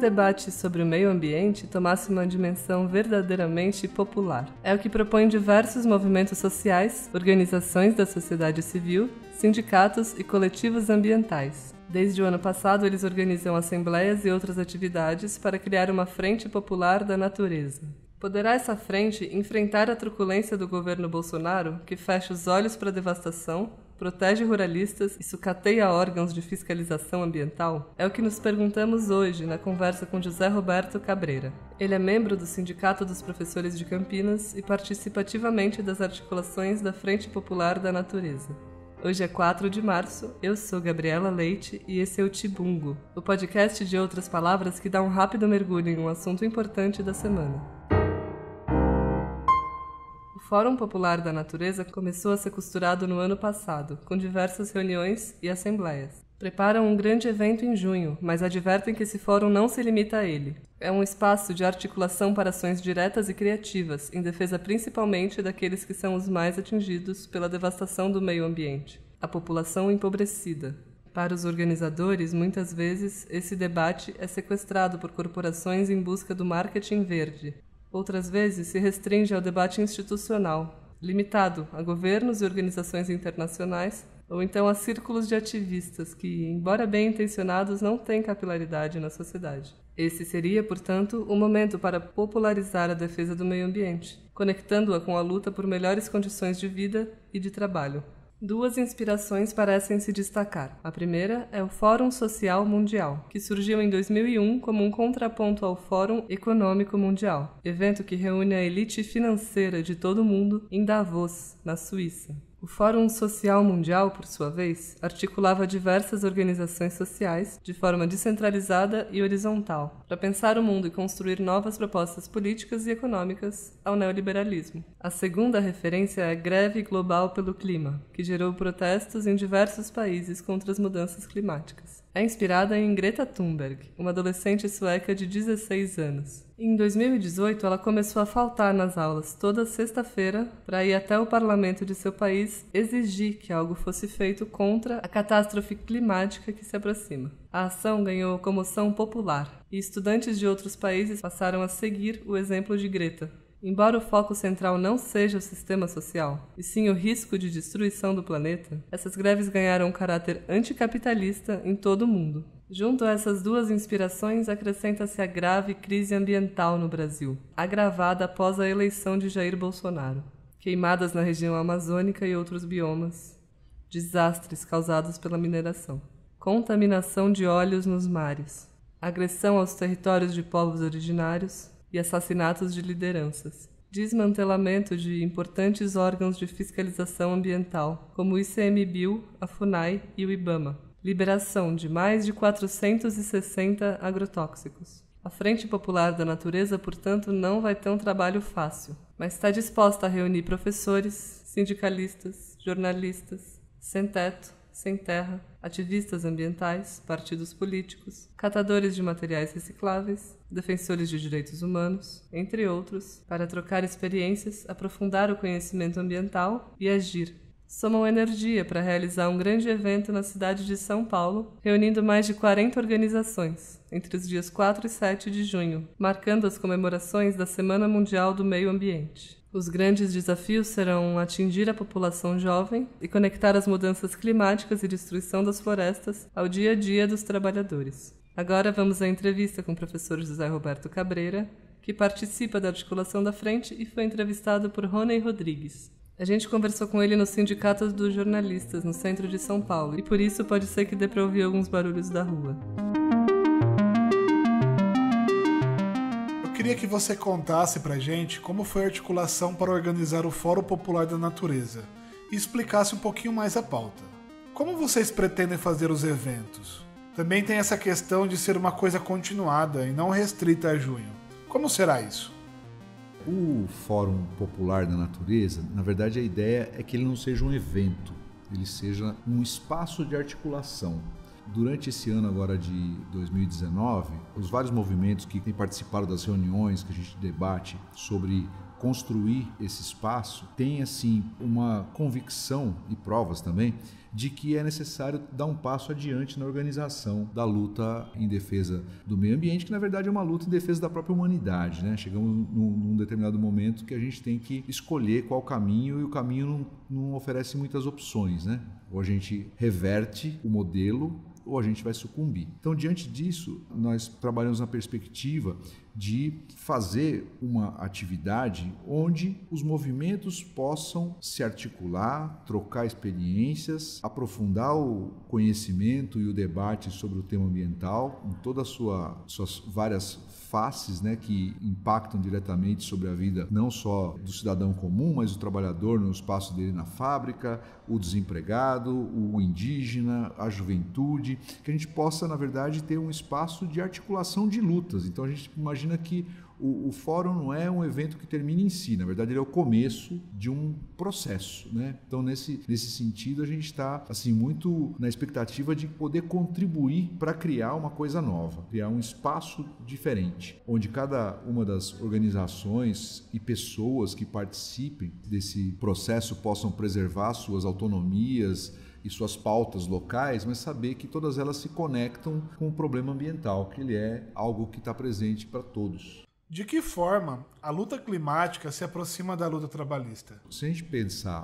debate sobre o meio ambiente tomasse uma dimensão verdadeiramente popular. É o que propõem diversos movimentos sociais, organizações da sociedade civil, sindicatos e coletivos ambientais. Desde o ano passado, eles organizam assembleias e outras atividades para criar uma frente popular da natureza. Poderá essa frente enfrentar a truculência do governo Bolsonaro, que fecha os olhos para a devastação, protege ruralistas e sucateia órgãos de fiscalização ambiental? É o que nos perguntamos hoje na conversa com José Roberto Cabreira. Ele é membro do Sindicato dos Professores de Campinas e participa ativamente das articulações da Frente Popular da Natureza. Hoje é 4 de março, eu sou Gabriela Leite e esse é o Tibungo, o podcast de outras palavras que dá um rápido mergulho em um assunto importante da semana. O Fórum Popular da Natureza começou a ser costurado no ano passado, com diversas reuniões e assembleias. Preparam um grande evento em junho, mas advertem que esse fórum não se limita a ele. É um espaço de articulação para ações diretas e criativas, em defesa principalmente daqueles que são os mais atingidos pela devastação do meio ambiente, a população empobrecida. Para os organizadores, muitas vezes, esse debate é sequestrado por corporações em busca do marketing verde. Outras vezes se restringe ao debate institucional, limitado a governos e organizações internacionais, ou então a círculos de ativistas que, embora bem intencionados, não têm capilaridade na sociedade. Esse seria, portanto, o momento para popularizar a defesa do meio ambiente, conectando-a com a luta por melhores condições de vida e de trabalho. Duas inspirações parecem se destacar. A primeira é o Fórum Social Mundial, que surgiu em 2001 como um contraponto ao Fórum Econômico Mundial, evento que reúne a elite financeira de todo o mundo em Davos, na Suíça. O Fórum Social Mundial, por sua vez, articulava diversas organizações sociais de forma descentralizada e horizontal, para pensar o mundo e construir novas propostas políticas e econômicas ao neoliberalismo. A segunda referência é a Greve Global pelo Clima, que gerou protestos em diversos países contra as mudanças climáticas. É inspirada em Greta Thunberg, uma adolescente sueca de 16 anos. Em 2018, ela começou a faltar nas aulas toda sexta-feira para ir até o parlamento de seu país exigir que algo fosse feito contra a catástrofe climática que se aproxima. A ação ganhou comoção popular e estudantes de outros países passaram a seguir o exemplo de Greta. Embora o foco central não seja o sistema social, e sim o risco de destruição do planeta, essas greves ganharam um caráter anticapitalista em todo o mundo. Junto a essas duas inspirações, acrescenta-se a grave crise ambiental no Brasil, agravada após a eleição de Jair Bolsonaro. Queimadas na região amazônica e outros biomas, desastres causados pela mineração, contaminação de óleos nos mares, agressão aos territórios de povos originários e assassinatos de lideranças, desmantelamento de importantes órgãos de fiscalização ambiental, como o ICMBio, a FUNAI e o IBAMA, liberação de mais de 460 agrotóxicos. A Frente Popular da Natureza, portanto, não vai ter um trabalho fácil, mas está disposta a reunir professores, sindicalistas, jornalistas, sem teto, sem terra, ativistas ambientais, partidos políticos, catadores de materiais recicláveis, defensores de direitos humanos, entre outros, para trocar experiências, aprofundar o conhecimento ambiental e agir. Somam energia para realizar um grande evento na cidade de São Paulo, reunindo mais de 40 organizações, entre os dias 4 e 7 de junho, marcando as comemorações da Semana Mundial do Meio Ambiente. Os grandes desafios serão atingir a população jovem e conectar as mudanças climáticas e destruição das florestas ao dia a dia dos trabalhadores. Agora vamos à entrevista com o professor José Roberto Cabreira, que participa da articulação da frente e foi entrevistado por Rony Rodrigues. A gente conversou com ele no Sindicato dos Jornalistas, no centro de São Paulo, e por isso pode ser que dê para ouvir alguns barulhos da rua. Eu queria que você contasse pra gente como foi a articulação para organizar o Fórum Popular da Natureza e explicasse um pouquinho mais a pauta. Como vocês pretendem fazer os eventos? Também tem essa questão de ser uma coisa continuada e não restrita a junho. Como será isso? O Fórum Popular da Natureza, na verdade a ideia é que ele não seja um evento, ele seja um espaço de articulação. Durante esse ano agora de 2019, os vários movimentos que têm participado das reuniões que a gente debate sobre construir esse espaço tem assim uma convicção e provas também de que é necessário dar um passo adiante na organização da luta em defesa do meio ambiente, que na verdade é uma luta em defesa da própria humanidade, né? Chegamos num determinado momento que a gente tem que escolher qual caminho, e o caminho não oferece muitas opções, né? Ou a gente reverte o modelo, ou a gente vai sucumbir. Então, diante disso, nós trabalhamos na perspectiva de fazer uma atividade onde os movimentos possam se articular, trocar experiências, aprofundar o conhecimento e o debate sobre o tema ambiental em todas as suas várias faces, né, que impactam diretamente sobre a vida não só do cidadão comum, mas do trabalhador no espaço dele na fábrica, o desempregado, o indígena, a juventude, que a gente possa, na verdade, ter um espaço de articulação de lutas. Então a gente imagina que o fórum não é um evento que termina em si, na verdade ele é o começo de um processo, né? Então nesse sentido a gente está assim, muito na expectativa de poder contribuir para criar uma coisa nova, criar um espaço diferente, onde cada uma das organizações e pessoas que participem desse processo possam preservar suas autonomias e suas pautas locais, mas saber que todas elas se conectam com o problema ambiental, que ele é algo que está presente para todos. De que forma a luta climática se aproxima da luta trabalhista? Se a gente pensar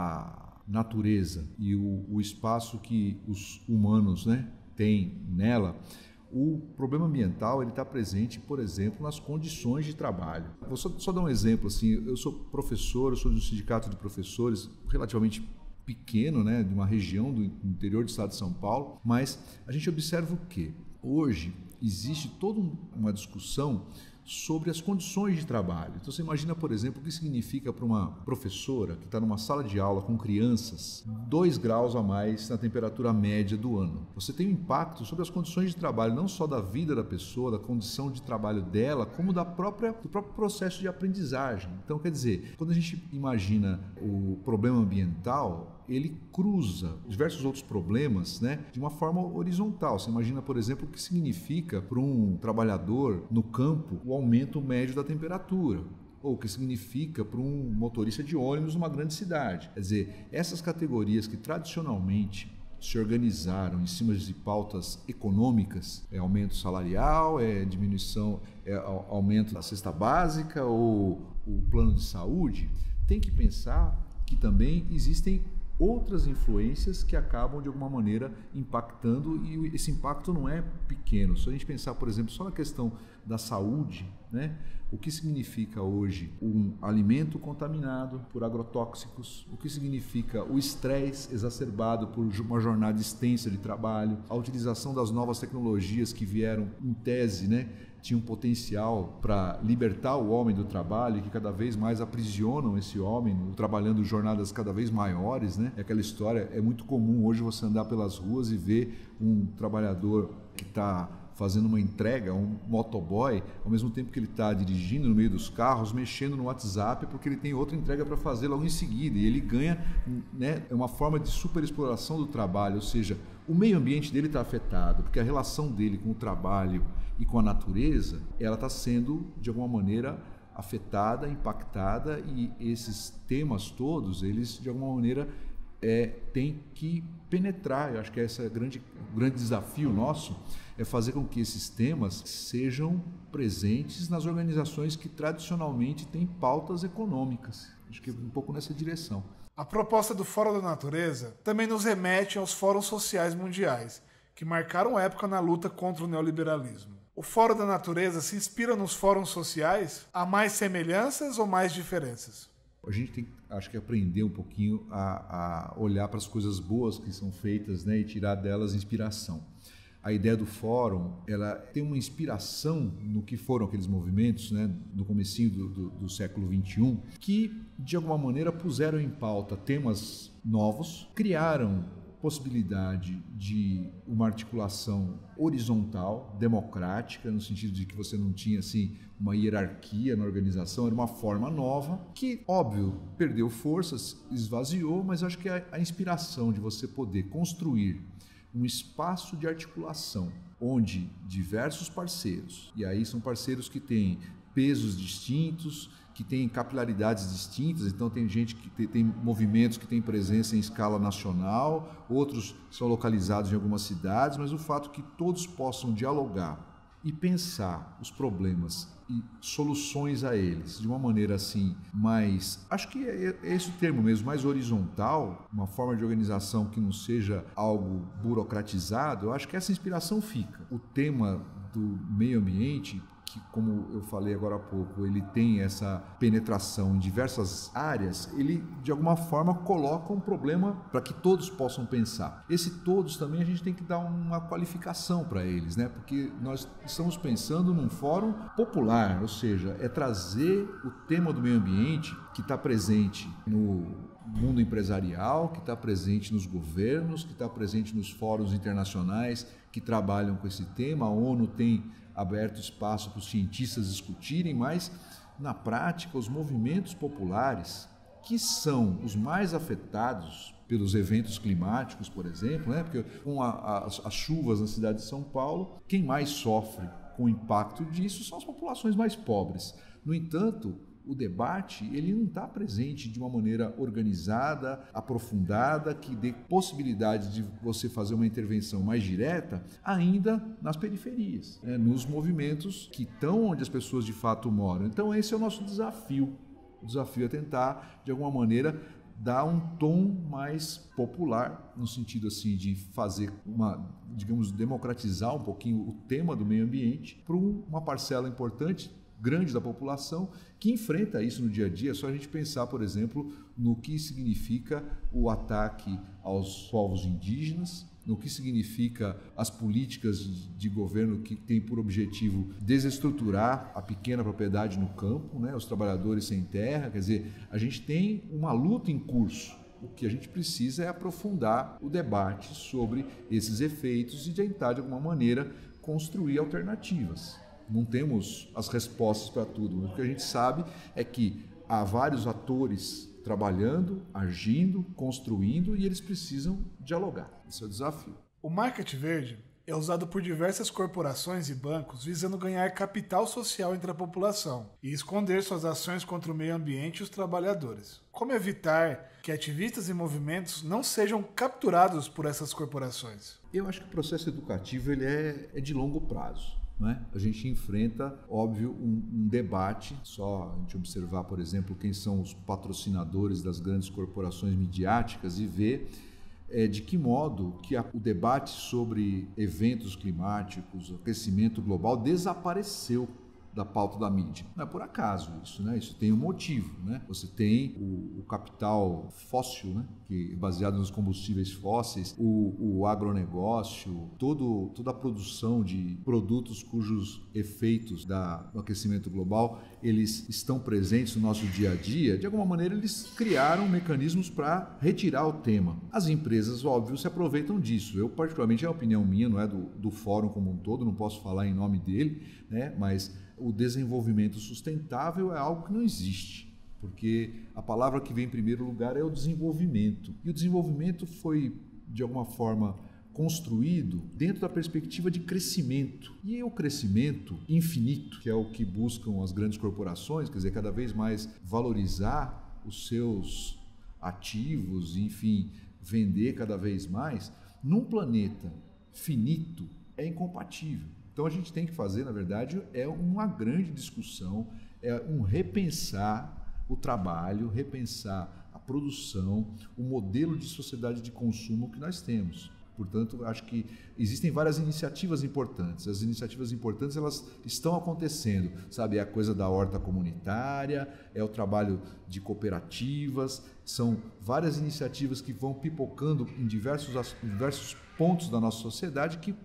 a natureza e o espaço que os humanos, né, têm nela, o problema ambiental está presente, por exemplo, nas condições de trabalho. Vou só dar um exemplo. Assim, eu sou professor, eu sou de um sindicato de professores relativamente pequeno, né, de uma região do interior do estado de São Paulo, mas a gente observa o quê? Hoje existe toda uma discussão sobre as condições de trabalho. Então você imagina, por exemplo, o que significa para uma professora que está numa sala de aula com crianças 2 graus a mais na temperatura média do ano. Você tem um impacto sobre as condições de trabalho, não só da vida da pessoa, da condição de trabalho dela, como do próprio processo de aprendizagem. Então, quer dizer, quando a gente imagina o problema ambiental, ele cruza diversos outros problemas, né, de uma forma horizontal. Você imagina, por exemplo, o que significa para um trabalhador no campo o aumento médio da temperatura, ou o que significa para um motorista de ônibus numa grande cidade. Quer dizer, essas categorias que tradicionalmente se organizaram em cima de pautas econômicas, aumento salarial, diminuição, aumento da cesta básica ou o plano de saúde, tem que pensar que também existem outras influências que acabam de alguma maneira impactando, e esse impacto não é pequeno. Se a gente pensar, por exemplo, só na questão da saúde, né? O que significa hoje um alimento contaminado por agrotóxicos, o que significa o estresse exacerbado por uma jornada extensa de trabalho, a utilização das novas tecnologias que vieram em tese, né, tinham potencial para libertar o homem do trabalho e que cada vez mais aprisionam esse homem, trabalhando jornadas cada vez maiores, né? É aquela história, é muito comum hoje você andar pelas ruas e ver um trabalhador que está fazendo uma entrega, um motoboy, ao mesmo tempo que ele está dirigindo no meio dos carros, mexendo no WhatsApp, porque ele tem outra entrega para fazer logo em seguida, e ele ganha, né, é uma forma de superexploração do trabalho, ou seja, o meio ambiente dele está afetado, porque a relação dele com o trabalho e com a natureza, ela está sendo, de alguma maneira, afetada, impactada, e esses temas todos, eles, de alguma maneira, têm que penetrar. Eu acho que esse é o grande desafio nosso, é fazer com que esses temas sejam presentes nas organizações que tradicionalmente têm pautas econômicas. Acho que é um pouco nessa direção. A proposta do Fórum da Natureza também nos remete aos fóruns sociais mundiais, que marcaram época na luta contra o neoliberalismo. O Fórum da Natureza se inspira nos fóruns sociais? Há mais semelhanças ou mais diferenças? A gente tem, acho que, aprender um pouquinho a olhar para as coisas boas que são feitas, né, e tirar delas inspiração. A ideia do fórum, ela tem uma inspiração no que foram aqueles movimentos, né, no comecinho do século XXI, que, de alguma maneira, puseram em pauta temas novos, criaram possibilidade de uma articulação horizontal, democrática, no sentido de que você não tinha assim uma hierarquia na organização, era uma forma nova que, óbvio, perdeu forças, esvaziou, mas acho que a inspiração de você poder construir um espaço de articulação onde diversos parceiros, e aí são parceiros que têm pesos distintos, que tem capilaridades distintas, então tem gente que tem movimentos que tem presença em escala nacional, outros são localizados em algumas cidades, mas o fato que todos possam dialogar e pensar os problemas e soluções a eles de uma maneira assim mais, acho que é esse o termo mesmo, mais horizontal, uma forma de organização que não seja algo burocratizado, eu acho que essa inspiração fica. O tema do meio ambiente, que, como eu falei agora há pouco, ele tem essa penetração em diversas áreas, ele de alguma forma coloca um problema para que todos possam pensar. Esse todos também a gente tem que dar uma qualificação para eles, né? Porque nós estamos pensando num fórum popular, ou seja, é trazer o tema do meio ambiente que está presente no mundo empresarial, que está presente nos governos, que está presente nos fóruns internacionais que trabalham com esse tema. A ONU tem aberto espaço para os cientistas discutirem, mas na prática os movimentos populares, que são os mais afetados pelos eventos climáticos, por exemplo, né? Porque com as chuvas na cidade de São Paulo, quem mais sofre com o impacto disso são as populações mais pobres. No entanto, o debate ele não está presente de uma maneira organizada, aprofundada, que dê possibilidade de você fazer uma intervenção mais direta ainda nas periferias, né, nos movimentos que estão onde as pessoas de fato moram. Então esse é o nosso desafio. O desafio é tentar, de alguma maneira, dar um tom mais popular, no sentido assim de fazer digamos, democratizar um pouquinho o tema do meio ambiente para uma parcela importante, grande da população que enfrenta isso no dia a dia. É só a gente pensar, por exemplo, no que significa o ataque aos povos indígenas, no que significa as políticas de governo que têm por objetivo desestruturar a pequena propriedade no campo, né, os trabalhadores sem terra. Quer dizer, a gente tem uma luta em curso. O que a gente precisa é aprofundar o debate sobre esses efeitos e tentar, de alguma maneira, construir alternativas. Não temos as respostas para tudo, mas o que a gente sabe é que há vários atores trabalhando, agindo, construindo, e eles precisam dialogar. Esse é o desafio. O marketing verde é usado por diversas corporações e bancos visando ganhar capital social entre a população e esconder suas ações contra o meio ambiente e os trabalhadores. Como evitar que ativistas e movimentos não sejam capturados por essas corporações? Eu acho que o processo educativo ele é de longo prazo. Né? A gente enfrenta, óbvio, um debate, só a gente observar, por exemplo, quem são os patrocinadores das grandes corporações midiáticas e ver de que modo que o debate sobre eventos climáticos, aquecimento global, desapareceu da pauta da mídia. Não é por acaso isso, né? Isso tem um motivo, né? Você tem o capital fóssil, né? Que é baseado nos combustíveis fósseis, o agronegócio, toda a produção de produtos cujos efeitos do aquecimento global eles estão presentes no nosso dia a dia. De alguma maneira eles criaram mecanismos para retirar o tema. As empresas, óbvio, se aproveitam disso. Eu particularmente, é a opinião minha, não é do fórum como um todo, não posso falar em nome dele, né? Mas o desenvolvimento sustentável é algo que não existe, porque a palavra que vem em primeiro lugar é o desenvolvimento. E o desenvolvimento foi, de alguma forma, construído dentro da perspectiva de crescimento. E o crescimento infinito, que é o que buscam as grandes corporações, quer dizer, cada vez mais valorizar os seus ativos, enfim, vender cada vez mais, num planeta finito é incompatível. Então a gente tem que fazer, na verdade, é uma grande discussão, é um repensar o trabalho, repensar a produção, o modelo de sociedade de consumo que nós temos. Portanto, acho que existem várias iniciativas importantes. As iniciativas importantes, elas estão acontecendo, sabe? É a coisa da horta comunitária, é o trabalho de cooperativas, são várias iniciativas que vão pipocando em diversos pontos da nossa sociedade que,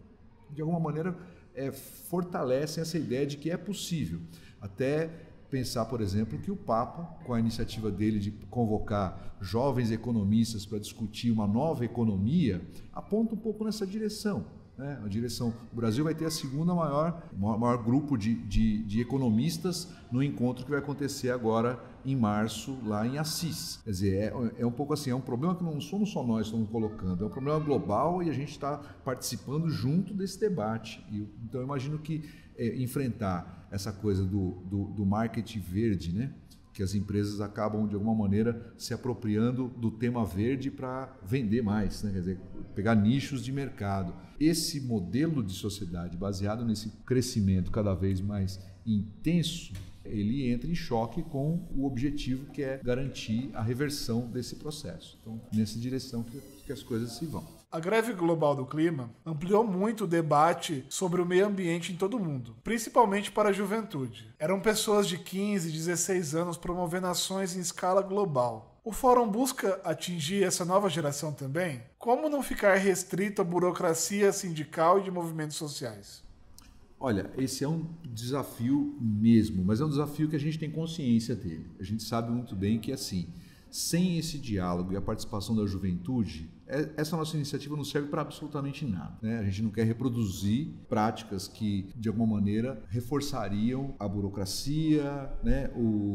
de alguma maneira, fortalecem essa ideia de que é possível. Até pensar, por exemplo, que o Papa, com a iniciativa dele de convocar jovens economistas para discutir uma nova economia, aponta um pouco nessa direção. né? A direção. O Brasil vai ter a segunda maior grupo de economistas no encontro que vai acontecer agora em março, lá em Assis. Quer dizer, é um pouco assim, é um problema que não somos só nós que estamos colocando, é um problema global e a gente está participando junto desse debate. Então, eu imagino que enfrentar essa coisa do marketing verde, né? Que as empresas acabam, de alguma maneira, se apropriando do tema verde para vender mais, né? Quer dizer, pegar nichos de mercado. Esse modelo de sociedade, baseado nesse crescimento cada vez mais intenso, ele entra em choque com o objetivo que é garantir a reversão desse processo. Então, nessa direção que as coisas se vão. A greve global do clima ampliou muito o debate sobre o meio ambiente em todo o mundo, principalmente para a juventude. Eram pessoas de 15, 16 anos promovendo ações em escala global. O fórum busca atingir essa nova geração também? Como não ficar restrito à burocracia sindical e de movimentos sociais? Olha, esse é um desafio mesmo, mas é um desafio que a gente tem consciência dele. A gente sabe muito bem que, assim, sem esse diálogo e a participação da juventude, essa nossa iniciativa não serve para absolutamente nada, né? A gente não quer reproduzir práticas que, de alguma maneira, reforçariam a burocracia, né?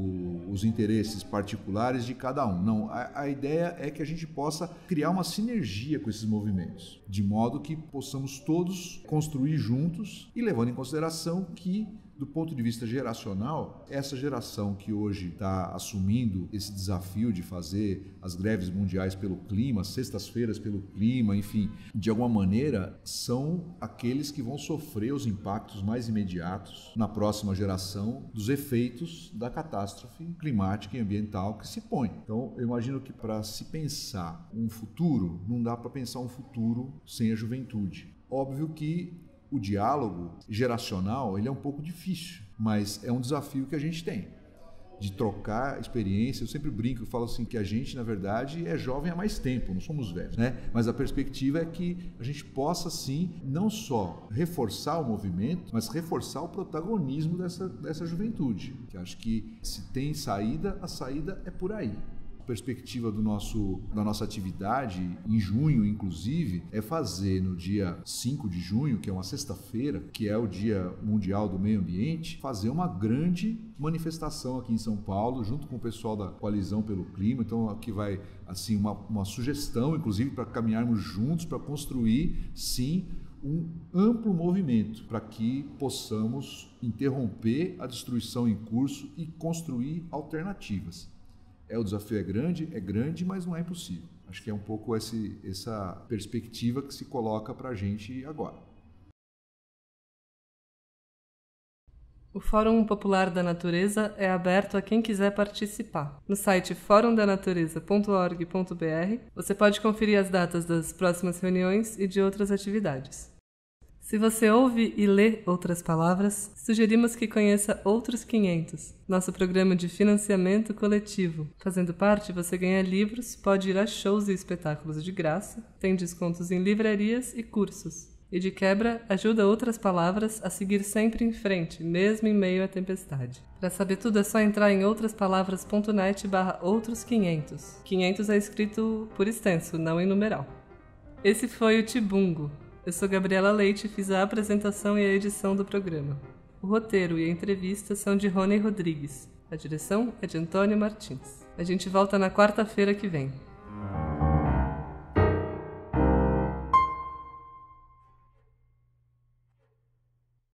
Os interesses particulares de cada um. Não, a ideia é que a gente possa criar uma sinergia com esses movimentos, de modo que possamos todos construir juntos e levando em consideração que, do ponto de vista geracional, essa geração que hoje está assumindo esse desafio de fazer as greves mundiais pelo clima, sextas-feiras pelo clima, enfim, de alguma maneira, são aqueles que vão sofrer os impactos mais imediatos na próxima geração dos efeitos da catástrofe climática e ambiental que se põe. Então, eu imagino que para se pensar um futuro, não dá para pensar um futuro sem a juventude. Óbvio que o diálogo geracional ele é um pouco difícil, mas é um desafio que a gente tem, de trocar experiência. Eu sempre brinco, eu falo assim que a gente, na verdade, é jovem há mais tempo, não somos velhos, né? Mas a perspectiva é que a gente possa, sim, não só reforçar o movimento, mas reforçar o protagonismo dessa juventude, que acho que se tem saída, a saída é por aí. Perspectiva da nossa atividade, em junho inclusive, é fazer no dia 5 de junho, que é uma sexta-feira, que é o Dia Mundial do Meio Ambiente, fazer uma grande manifestação aqui em São Paulo, junto com o pessoal da Coalizão pelo Clima. Então aqui vai assim, uma sugestão, inclusive, para caminharmos juntos, para construir, sim, um amplo movimento para que possamos interromper a destruição em curso e construir alternativas. O desafio é grande, mas não é impossível. Acho que é um pouco essa perspectiva que se coloca para a gente agora. O Fórum Popular da Natureza é aberto a quem quiser participar. No site forumdanatureza.org.br você pode conferir as datas das próximas reuniões e de outras atividades. Se você ouve e lê Outras Palavras, sugerimos que conheça Outros 500, nosso programa de financiamento coletivo. Fazendo parte, você ganha livros, pode ir a shows e espetáculos de graça, tem descontos em livrarias e cursos. E de quebra, ajuda Outras Palavras a seguir sempre em frente, mesmo em meio à tempestade. Para saber tudo é só entrar em outraspalavras.net/outros500. 500 é escrito por extenso, não em numeral. Esse foi o Tibungo. Eu sou Gabriela Leite e fiz a apresentação e a edição do programa. O roteiro e a entrevista são de Rony Rodrigues. A direção é de Antônio Martins. A gente volta na quarta-feira que vem.